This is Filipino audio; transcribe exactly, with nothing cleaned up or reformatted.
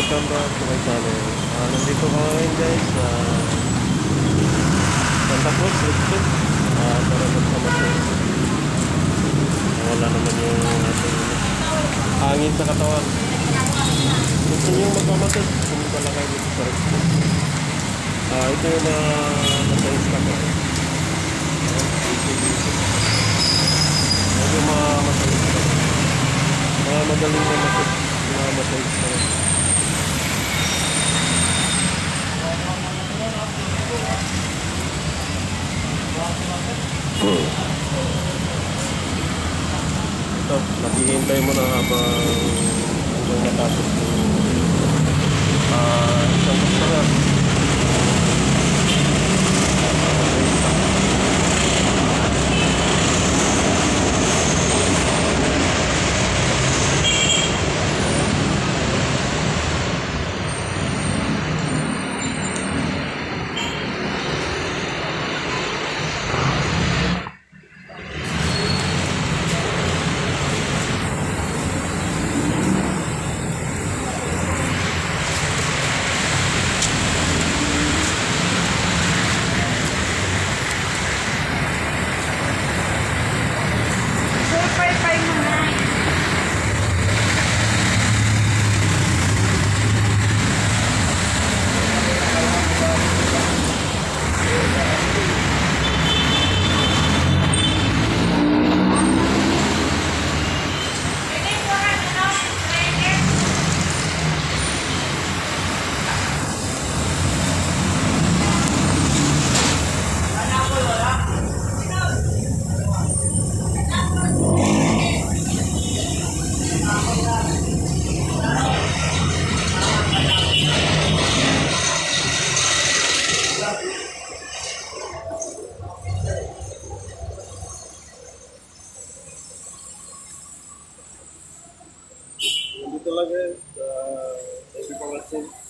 welcome back to my channel. Uh, nandito ko ngayon guys sa Santa Cruz, Lixin. Uh, para magpamasin. Wala naman yung ating hangin sa katawan. Gusto nyo magpamasin? Pumunta lang kayo dito sa Lixin. Uh, ito yung uh, masayis ka ko. Medyo mga masayis ka. Mga madaling na masayis. Mga masayis ka. Hmm. Ito, naghihintay mo na habang hanggang natapos yung uh, isang customer. Dito lang guys, uh, thank you for watching.